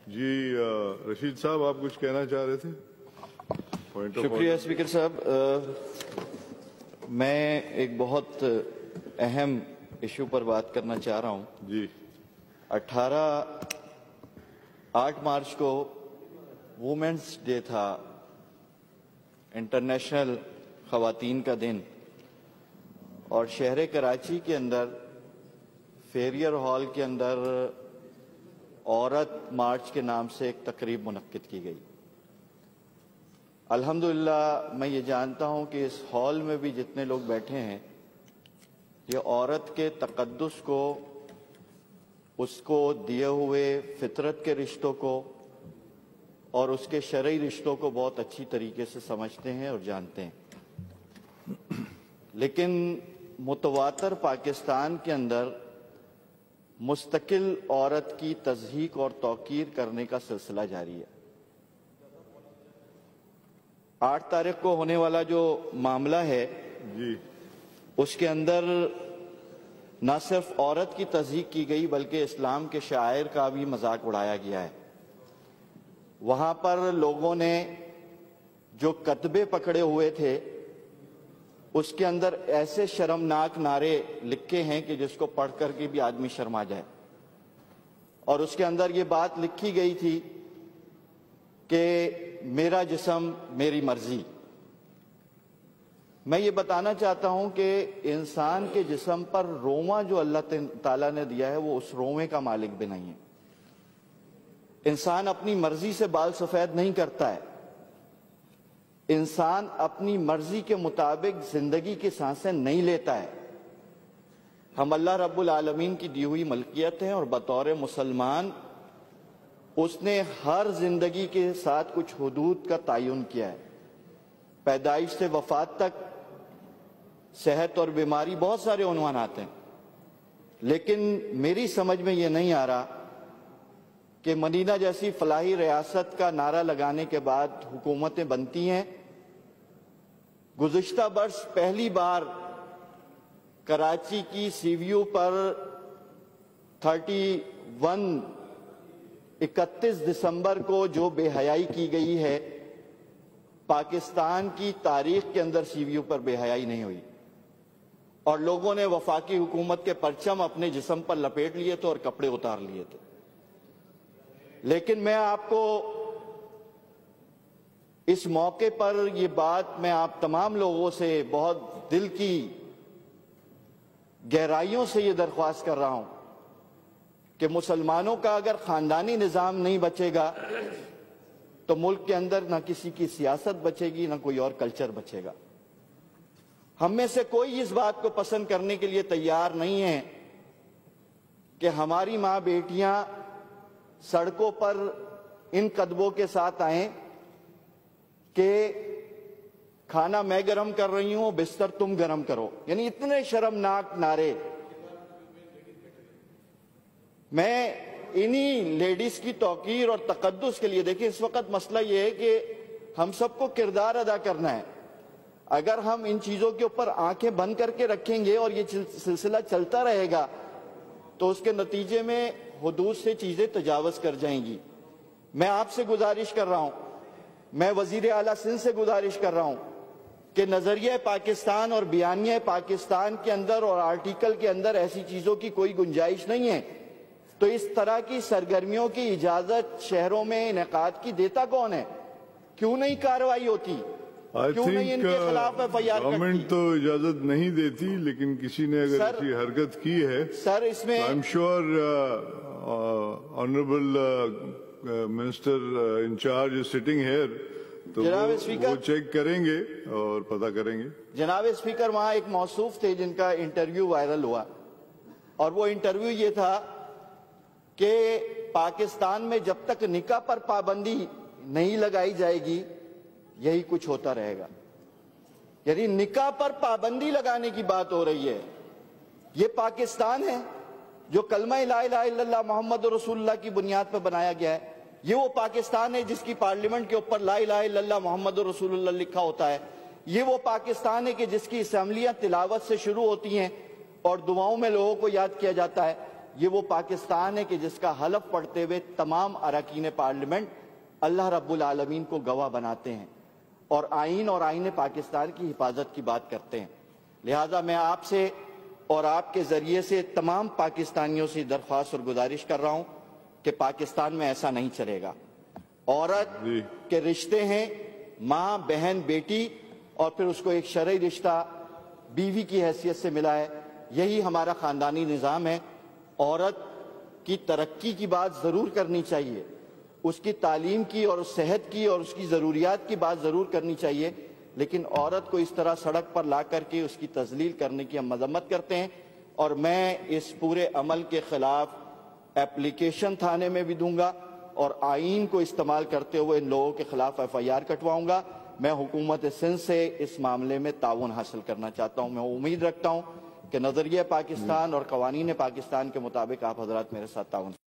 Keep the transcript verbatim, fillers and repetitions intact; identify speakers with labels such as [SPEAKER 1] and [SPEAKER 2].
[SPEAKER 1] جی رشید صاحب آپ کچھ کہنا چاہ رہے تھے؟
[SPEAKER 2] شکریہ اسپیکر صاحب. میں ایک بہت اہم ایشو پر بات کرنا چاہ رہا ہوں.
[SPEAKER 1] جی
[SPEAKER 2] اٹھارہ آٹھ مارچ کو وومنس ڈے تھا، انٹرنیشنل خواتین کا دن، اور شہر کراچی کے اندر فیریئر ہال کے اندر عورت مارچ کے نام سے ایک تقریب منعقد کی گئی. الحمدللہ میں یہ جانتا ہوں کہ اس ہال میں بھی جتنے لوگ بیٹھے ہیں یہ عورت کے تقدس کو، اس کو دیے ہوئے فطرت کے رشتوں کو اور اس کے شرعی رشتوں کو بہت اچھی طریقے سے سمجھتے ہیں اور جانتے ہیں. لیکن متواتر پاکستان کے اندر مستقل عورت کی تضحیک اور توقیر کرنے کا سلسلہ جاری ہے. آٹھ تاریخ کو ہونے والا جو معاملہ ہے
[SPEAKER 1] جی
[SPEAKER 2] اس کے اندر نہ صرف عورت کی تضحیک کی گئی بلکہ اسلام کے شاعر کا بھی مذاق اڑایا گیا ہے. وہاں پر لوگوں نے جو کتبے پکڑے ہوئے تھے اس کے اندر ایسے شرمناک نعرے لکھے ہیں کہ جس کو پڑھ کر کے بھی آدمی شرما جائے. اور اس کے اندر یہ بات لکھی گئی تھی کہ میرا جسم میری مرضی. میں یہ بتانا چاہتا ہوں کہ انسان کے جسم پر روما جو اللہ تعالیٰ نے دیا ہے وہ اس رومے کا مالک بھی نہیں ہے. انسان اپنی مرضی سے بال سفید نہیں کرتا ہے. انسان اپنی مرضی کے مطابق زندگی کی سانسیں نہیں لیتا ہے. ہم اللہ رب العالمین کی دی ہوئی ملکیت ہیں اور بطور مسلمان اس نے ہر زندگی کے ساتھ کچھ حدود کا تعین کیا ہے. پیدائش سے وفات تک صحت اور بیماری بہت سارے عنوانات ہیں، لیکن میری سمجھ میں یہ نہیں آ رہا کہ مدینہ جیسی فلاحی ریاست کا نعرہ لگانے کے بعد حکومتیں بنتی ہیں. گزشتہ برس پہلی بار کراچی کی سی ویو پر تھرٹی ون اکتیس دسمبر کو جو بے حیائی کی گئی ہے، پاکستان کی تاریخ کے اندر سی ویو پر بے حیائی نہیں ہوئی. اور لوگوں نے وفاقی حکومت کے پرچم اپنے جسم پر لپیٹ لیے تھے اور کپڑے اتار لیے تھے. لیکن میں آپ کو اس موقع پر یہ بات میں آپ تمام لوگوں سے بہت دل کی گہرائیوں سے یہ درخواست کر رہا ہوں کہ مسلمانوں کا اگر خاندانی نظام نہیں بچے گا تو ملک کے اندر نہ کسی کی سیاست بچے گی، نہ کوئی اور کلچر بچے گا. ہم میں سے کوئی اس بات کو پسند کرنے کے لیے تیار نہیں ہے کہ ہماری ماں بیٹیاں سڑکوں پر ان قدموں کے ساتھ آئیں کہ کھانا میں گرم کر رہی ہوں، بستر تم گرم کرو. یعنی اتنے شرمناک نعرے. میں انہی لیڈیز کی توقیر اور تقدس کے لیے، دیکھیں اس وقت مسئلہ یہ ہے کہ ہم سب کو کردار ادا کرنا ہے. اگر ہم ان چیزوں کے اوپر آنکھیں بند کر کے رکھیں گے اور یہ سلسلہ چلتا رہے گا تو اس کے نتیجے میں حدود سے چیزیں تجاوز کر جائیں گی. میں آپ سے گزارش کر رہا ہوں، میں وزیر اعلیٰ سندھ سے گزارش کر رہا ہوں کہ نظریہ پاکستان اور بیانیہ پاکستان کے اندر اور آرٹیکل کے اندر ایسی چیزوں کی کوئی گنجائش نہیں ہے. تو اس طرح کی سرگرمیوں کی اجازت شہروں میں انعقاد کی دیتا کون ہے؟ کیوں نہیں کارروائی ہوتی؟ کیوں نہیں ان کے خلاف ایف آئی آر کرتی؟
[SPEAKER 1] گورنمنٹ تو اجازت نہیں دیتی، لیکن کسی نے اگر ایسی حرکت کی ہے
[SPEAKER 2] سر اس میں
[SPEAKER 1] I am sure honourable minister in-charge sitting here تو وہ چیک کریں گے اور پتہ کریں گے.
[SPEAKER 2] جناب اسپیکر وہاں ایک موصوف تھے جن کا انٹرویو وائرل ہوا اور وہ انٹرویو یہ تھا کہ پاکستان میں جب تک نکاح پر پابندی نہیں لگائی جائے گی یہی کچھ ہوتا رہے گا. یعنی نکاح پر پابندی لگانے کی بات ہو رہی ہے. یہ پاکستان ہے جو کلمہ لا الہ الا اللہ محمد رسول اللہ کی بنیاد پر بنایا گیا ہے. یہ وہ پاکستان ہے جس کی پارلیمنٹ کے اوپر لا الہ الا اللہ محمد رسول اللہ لکھا ہوتا ہے. یہ وہ پاکستان ہے کہ جس کی اسمبلیاں تلاوت سے شروع ہوتی ہیں اور دعاؤں میں لوگوں کو یاد کیا جاتا ہے. یہ وہ پاکستان ہے کہ جس کا حلف پڑھتے ہوئے تمام اراکین پارلیمنٹ اللہ رب العالمین کو گواہ بناتے ہیں اور آئین اور آئین پاکستان کی حفاظت کی بات کرتے ہیں۔ لہٰذا میں آپ سے اور آپ کے ذریعے سے تمام پاکستانیوں سے درخواست اور گزارش کر رہا ہوں کہ پاکستان میں ایسا نہیں چلے گا۔ عورت کے رشتے ہیں ماں، بہن، بیٹی، اور پھر اس کو ایک شرعی رشتہ بیوی کی حیثیت سے ملا ہے۔ یہی ہمارا خاندانی نظام ہے۔ عورت کی ترقی کی بات ضرور کرنی چاہیے، اس کی تعلیم کی اور صحت کی اور اس کی ضروریات کی بات ضرور کرنی چاہیے، لیکن عورت کو اس طرح سڑک پر لا کر کے اس کی تذلیل کرنے کی ہم مذمت کرتے ہیں، اور میں اس پورے عمل کے خلاف اپلیکیشن تھانے میں بھی دوں گا اور آئین کو استعمال کرتے ہوئے ان لوگوں کے خلاف ایف آئی آر کٹواؤں گا۔ میں حکومت سندھ سے اس معاملے میں تعاون حاصل کرنا چاہتا ہوں۔ میں امید رکھتا ہوں کہ نظریہ پاکستان اور قوانین پاکستان کے مطابق آپ حضرات میرے ساتھ تعاون